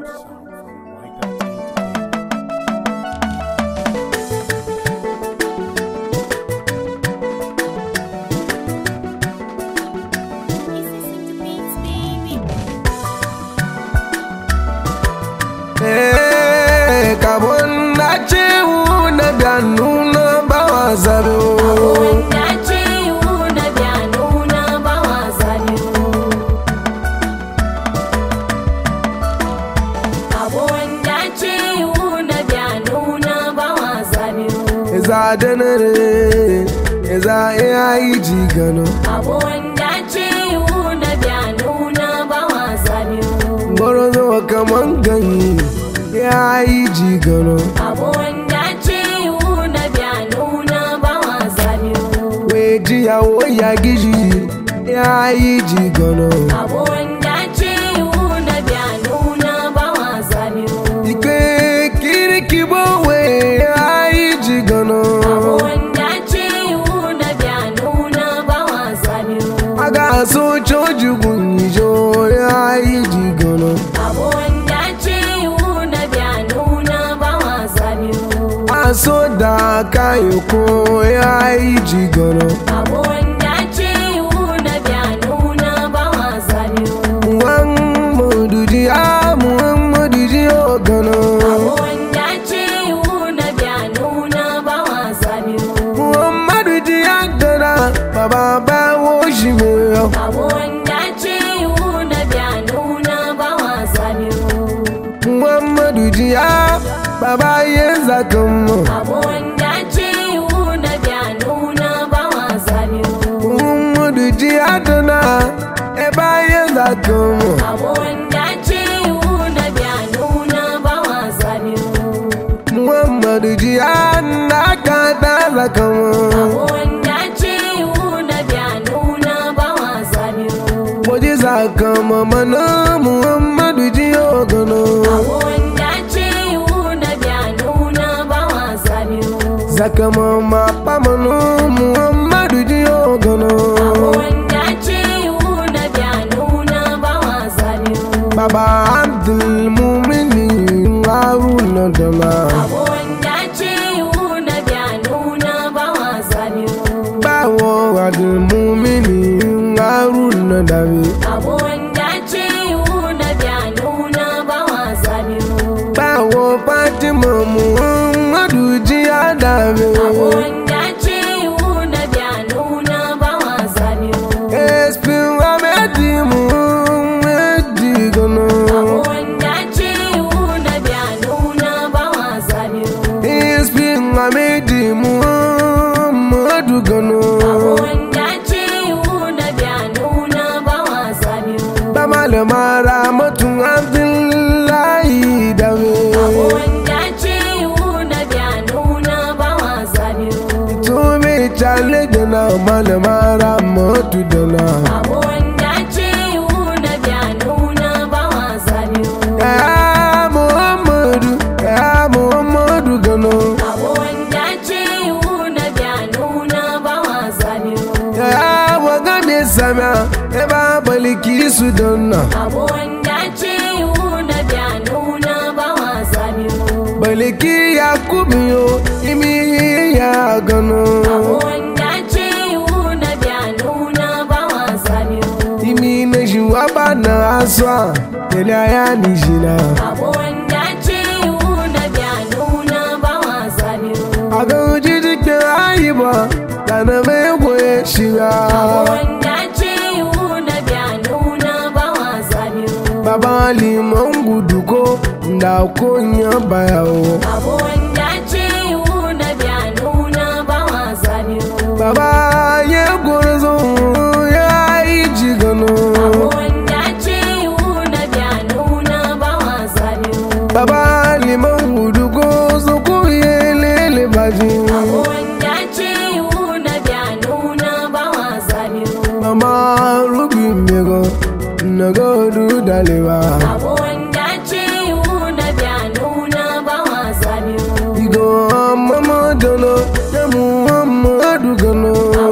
Kabon na chewu na bianu na bawa zabiu. Kabon na chewu na bianu na bawa zabiu. Kabon na chewu na bianu na bawa zabiu. Eza denere, eza eaiji gano. Kabon na chewu na bianu na bawa zabiu. Gorozo kaman gani. Eaiji gano. Abun da ciwo na bianu na bawa zabiu. We jiya wo ya gizi. Eaiji gano. Abun da ciwo na bianu na bawa zabiu. Ike kiri kibo we eaiji gano. Abun da ciwo na bianu na bawa zabiu. Aga so choju gunjo eaiji gano. Abun da ciwo na bianu na bawa zabiu. Aso da kayoko eaiji gano. Abun da ciwo na bianu na bawa zabiu. Muhammadu jiya, Muhammadu jiya gano. Abun da ciwo na bianu na bawa zabiu. Muhammadu jiya gana, baba bawo shi me. Abun da ciwo na bianu na bawa zabiu. Muhammadu jiya, baba yenza kamo. Abun da ciwo na bianu na bawa zabiu. Muhammadu jiya gana, eba yenza kamo. Abun da ciwo na bianu na bawa zabiu. Muhammadu jiya nakata kamo. Abun da ciwo na bianu na bawa zabiu. Mojiza kama mana Muhammadu jiya gano. Abun da ciwo na bianu na bawa zabiu. Zakama mapamano Muhammadu jiya gano. Abun da ciwo na bianu na bawa zabiu. Baba Abdul Mumini Haruna Dama. Abun da ciwo na bianu na bawa zabiu. Bawo Abdul Mumini Haruna Dama. Abun da ciwo na bianu na bawa zabiu. Bawo Fatima Muhammadu jiya Dama. Abun da ciwo na bianu na bawa zabiu. Espin Amedi Muhammadu gano. Abun da ciwo na bianu na bawa zabiu. Espin Amedi Muhammadu gano. Abun da ciwo na bianu na bawa zabiu. Malama Ramatu Abdullahi Dame. Abun da ciwo na bianu na bawa zabiu. Tumi chale dana malama Ramatu dana. Abun da ciwo na bianu na bawa zabiu. Ya Muhammadu gano. Abun da ciwo na bianu na bawa zabiu. Ya wagane sama eba Balkisu dana. Abun da ciwo na bianu na bawa zabiu. Balki Yakubiyo imi ya gano. Abun da ciwo na bianu na bawa zabiu. Imi na jiwa bana aswa tela ya nijina. Abun da ciwo na bianu na bawa zabiu. Aga ujijike aiba kana mewe shiga. Abun da ciwo na bianu na bawa zabiu. Baba liman guduko da konya bayawo. Abun da ciwo na bianu na bawa zabiu. Baba ye gorozo ya iji gano. Abun da ciwo na bianu na bawa zabiu. Baba liman guduko zuku ye lele baji. Abun da ciwo na bianu na bawa zabiu. Mama rubi mego nagodu dalewa. Abun da ciwo na bianu na bawa zabiu. Igo mama dono ya Muhammadu gano.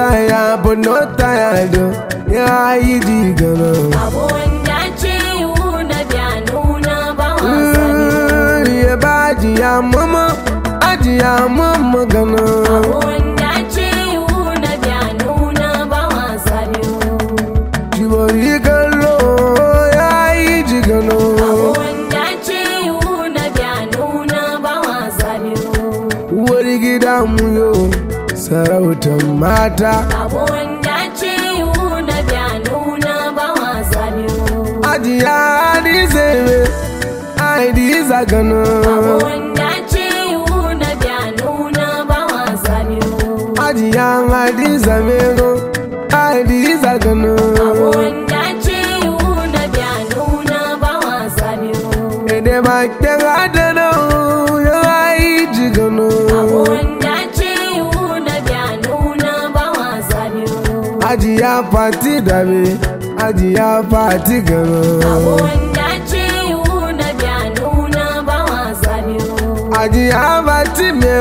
taya but not tired. Ya yi ji Gana. Abun da ciwo na biya nuna ba wasa biyu. Ya ba jiya mama, ajiya mama Gana. Abun da ciwo na biya nuna ba wasa biyu. Jibori kallo ya yi ji Gana. Abun da ciwo na biya nuna ba wasa biyu. Wani gida mu yo sarautar mata. Abun da ciwo na biya nuna ba wasa biyu. Ajiya Hadiza me, Hadiza Gana. Abun da ciwo na biya nuna ba wasa biyu. Ajiya Hadiza me go, Hadiza Gana. Abun da ciwo na biya nuna ba wasa biyu. Ede ba ke gadana ya yi ji Gana. Abun da ciwo na biya nuna ba wasa biyu. Ajiya Fati Dabe, Ajiya Fati Gana. Abun da ciwo na biya nuna ba wasa biyu. Ajiya Fati me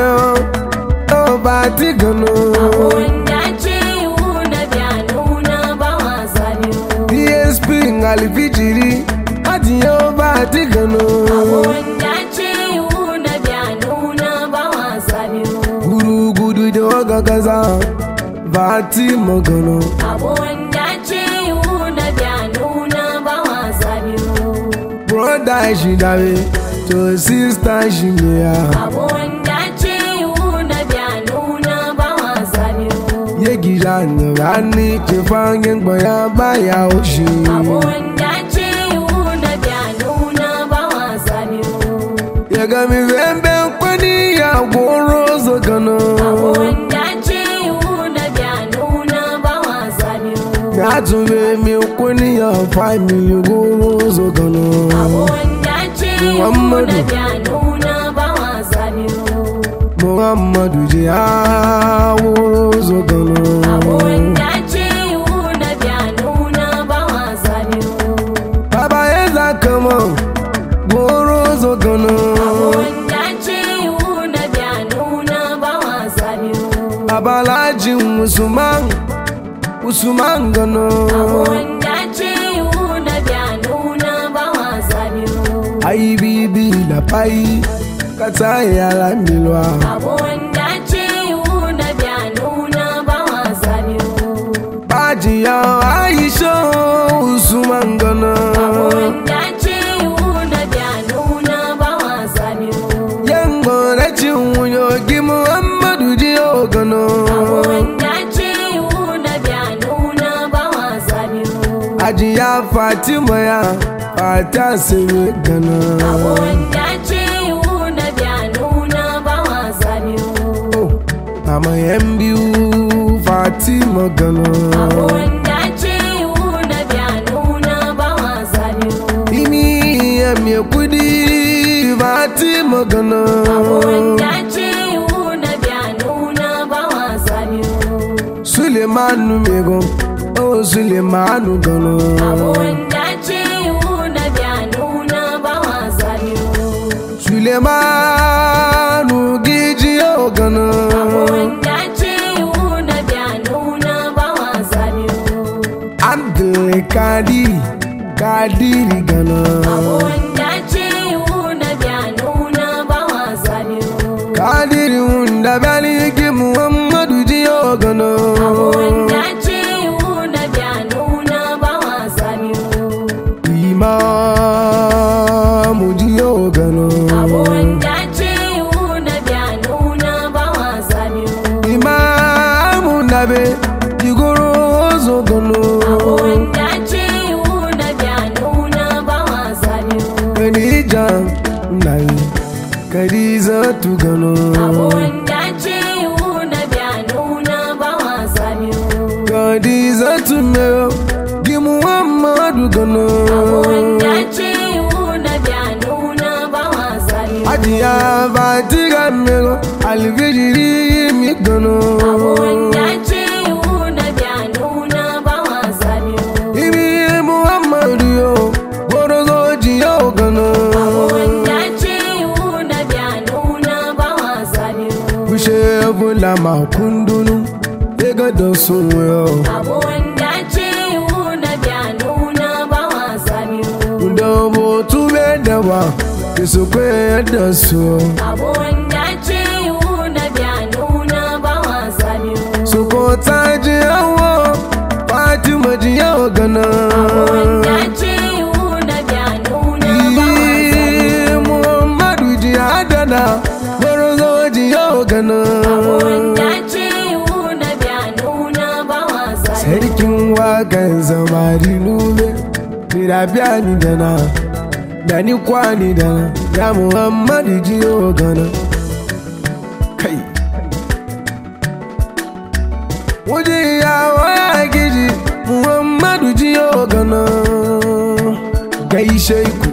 o Fati Gana. Abun da ciwo na biya nuna ba wasa biyu. DSP Alfijiri, Ajiya Fati Gana. Abun da ciwo na biya nuna ba wasa biyu. Guru gudu da waga gaza, Fati Magana. Abun da ciwo na biya nuna ba wasa biyu. Brother shi dawe, to sister shi meya. Abun da ciwo na biya nuna ba wasa biyu. Ye gida na rani ke fangen baya baya oshi. Abun da ciwo na biya nuna ba wasa biyu. Ya ga mi vembe kwani ya gorozo Gana. Abun da ciwo na biya nuna ba wasa biyu. Na tube mi kwani ya family gorozo Gana. Abun da ciwo na biya nuna ba wasa biyu. Muhammadu jiya gorozo Gana. Abun da ciwo na biya nuna ba wasa biyu. Baba ya zaka man gorozo Gana. Abun da ciwo na biya nuna ba wasa biyu. Abalajin Usman Gana. Abun da ciwo na biya nuna ba wasa biyu. Ai bibi da pai kata yara milwa. Abun da ciwo na biya nuna ba wasa biyu. Bajiya Aisha Usman Gana. Abun da ciwo na biya nuna ba wasa biyu. Yango na cinwunyo gi Muhammadu jiyo Gana. Abun da ciwo na biya nuna ba wasa biyu. Ajiya Fatima ya Fata Sebe Gana. Abun da ciwo na biya nuna ba wasa biyu. Mama yan biyu Fatima Gana. Abun da ciwo na biya nuna ba wasa biyu. Imi ya me kudi Fatima Gana. Abun da ciwo na biya nuna ba wasa biyu. Sulemanu Mego, oh Sulemanu Gana. Abun da ciwo na biya nuna ba wasa biyu. Sulemanu Gijiyo Gana. Abun da ciwo na biya nuna ba wasa biyu. Abdul Kadiri Gana. Abun da ciwo na biya nuna ba wasa biyu. Kadiri wunda bali ki Muhammadu jiyo Gana. Abun da ciwo na biya nuna ba wasa biyu. Imamu jiyo Gana. Abun da ciwo na biya nuna ba wasa biyu. Imamu Nabe Gorozo Gana. Abun da ciwo na biya nuna ba wasa biyu. Khadija Nabe Khadija tu Gana. Abun da ciwo na biya nuna ba wasa biyu. Khadija tu Mero Gi Muhammadu Gana. Abun da ciwo na biya nuna ba wasa biyu. Ajiya Fatiga Mero Alfijiri mi Gana. Abun da ciwo na biya nuna ba wasa biyu. Ibi Muhammadu yo Gorozo jiyo Gana. Abun da ciwo na biya nuna ba wasa biyu. Kushe bula makundunu ga da sun yo abu wanda ce na biya nuna ba wasa biyu da botu be da ba su koyar da su abu wanda ce na biya nuna ba wasa biyu su ko ta ji yawo Fatima ji yawo Gana abu wanda ce na biya nuna ba wasa biyu Muhammadu ji adana gorozo ji yawo Gana abu wanda ce na biya nuna ba wasa biyu sarkin wakan zamari nube Mira biya ni dana da ni kwani dana ya Muhammadu ji yawo Gana kai waje ya waya giji Muhammadu ji yawo Gana gaishe ku